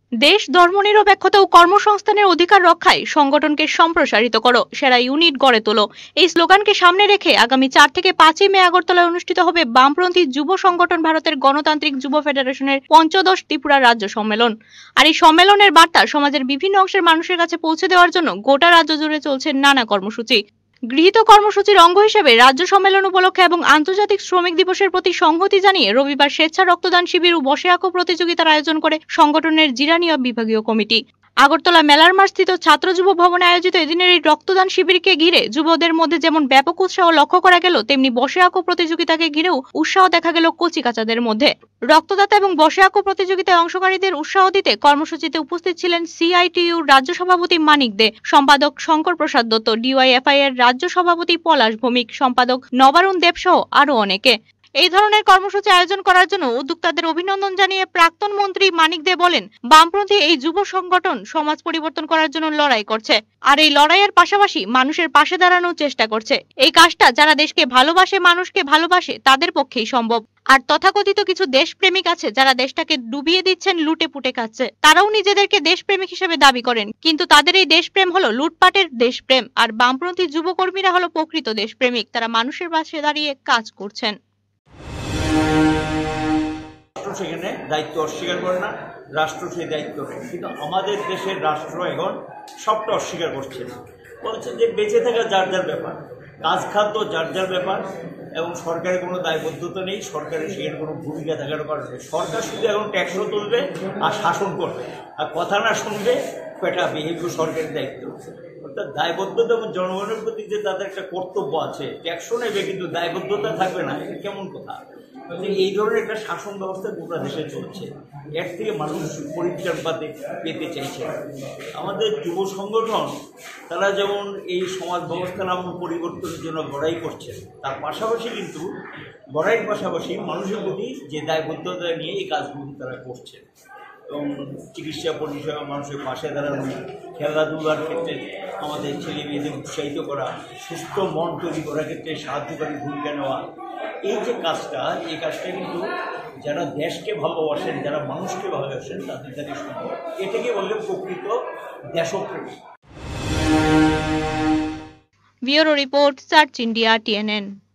দেশ ধর্মনিরপেক্ষতা ও কর্মসংস্থানের অধিকার রক্ষায় সংগঠনকে সম্প্রসারিত করো, সেরা ইউনিট গড়ে তোলো। এই স্লোগানকে সামনে রেখে আগামী ৪ থেকে ৫ই মে আগরতলায় অনুষ্ঠিত হবে বামপন্থী যুব সংগঠন ভারতের গণতান্ত্রিক যুব ফেডারেশনের পঞ্চদশ ত্রিপুরা রাজ্য সম্মেলন। আর এই সম্মেলনের বার্তা সমাজের বিভিন্ন অংশের মানুষের কাছে পৌঁছে দেওয়ার জন্য গোটা রাজ্য জুড়ে চলছে নানা কর্মসূচি। গৃহীত কর্মসূচির অঙ্গ হিসেবে রাজ্য সম্মেলন উপলক্ষে এবং আন্তর্জাতিক শ্রমিক দিবসের প্রতি সংহতি জানিয়ে রবিবার স্বেচ্ছা রক্তদান শিবির ও বসে আঁকো প্রতিযোগিতার আয়োজন করে সংগঠনের জিরানিয়া বিভাগীয় কমিটি। আগরতলা মেলার মাঠ স্থিত ছাত্র যুব ভবনে আয়োজিত এদিনের এই রক্তদান শিবিরকে ঘিরে যুবদের মধ্যে যেমন ব্যাপক উৎসাহ লক্ষ্য করা গেল, তেমনি বসে আঁকো প্রতিযোগিতাকে ঘিরেও উৎসাহ দেখা গেল কচি কাচাদের মধ্যে। রক্তদাতা এবং বসে আঁকো প্রতিযোগিতায় অংশকারীদের উৎসাহ দিতে কর্মসূচিতে উপস্থিত ছিলেন সিআইটিইউর রাজ্য সভাপতি মানিক দে, সম্পাদক শঙ্কর প্রসাদ দত্ত, ডিওয়াইএফআই এর রাজ্য সভাপতি পলাশ ভৌমিক, সম্পাদক নবারুণ দেব সহ আরো অনেকে। এই ধরনের কর্মসূচি আয়োজন করার জন্য উদ্যোক্তাদের অভিনন্দন জানিয়ে প্রাক্তন মন্ত্রী মানিক দে বলেন, বামপন্থী এই যুব সংগঠন সমাজ পরিবর্তন করার জন্য লড়াই করছে, আর এই লড়াইয়ের পাশাপাশি মানুষের পাশে দাঁড়ানোর চেষ্টা করছে। এই কাজটা যারা দেশকে ভালোবাসে, মানুষকে ভালোবাসে, তাদের পক্ষেই সম্ভব। আর তথাকথিত কিছু দেশপ্রেমিক আছে যারা দেশটাকে ডুবিয়ে দিচ্ছেন, লুটে পুটে খাচ্ছে। তারাও নিজেদেরকে দেশপ্রেমিক হিসেবে দাবি করেন, কিন্তু তাদের এই দেশপ্রেম হলো লুটপাটের দেশপ্রেম। আর বামপন্থী যুবকর্মীরা হলো প্রকৃত দেশপ্রেমিক, তারা মানুষের পাশে দাঁড়িয়ে কাজ করছেন। সেখানে দায়িত্ব অস্বীকার করে না, রাষ্ট্র সেই দায়িত্ব নেয়, কিন্তু আমাদের দেশের রাষ্ট্র এখন সবটা অস্বীকার করছে। বলছে যে বেঁচে থাকা যার যার ব্যাপার, কাজ খাদ্য যার যার ব্যাপার, এবং সরকারের কোনো দায়বদ্ধতা নেই, সরকারের সেখানে কোনো ভূমিকা থাকার কারণে সরকার শুধু এখন ট্যাক্সও তুলবে আর শাসন করবে, আর কথা না শুনবে এটা বিহেভিয়ার সরকারের দায়িত্ব। অর্থাৎ দায়বদ্ধতা এবং জনগণের প্রতি যে তাদের একটা কর্তব্য আছে, ট্যাক্সও নেবে কিন্তু দায়বদ্ধতা থাকবে না, এটা কেমন কথা? এই ধরনের একটা শাসন ব্যবস্থা গোটা দেশে চলছে, এর থেকে মানুষ পরিত্রাণ পেতে চাইছে। আমাদের যুব সংগঠন তারা যেমন এই সমাজ ব্যবস্থা নাম পরিবর্তনের জন্য লড়াই করছে, তার পাশাপাশি কিন্তু লড়াইয়ের পাশাপাশি মানুষের প্রতি যে দায়বদ্ধতা নিয়ে এই কাজগুলি তারা করছে, এবং চিকিৎসা পরিষেবা, মানুষের পাশে দাঁড়ানো, খেলাধুলার ক্ষেত্রে আমাদের ছেলে মেয়েদের উৎসাহিত করা, সুস্থ মন তৈরি করার ক্ষেত্রে সাহায্যকারী ভূমিকা নেওয়া, এই যে কাজটা, এই কাজটা কিন্তু যারা দেশকে ভালোবাসেন, যারা মানুষকে ভালোবাসেন, তাদের দ্বারা সম্ভব। এটাকে বললে প্রকৃত দেশপ্রেমী। Bureau report, search India, TNN।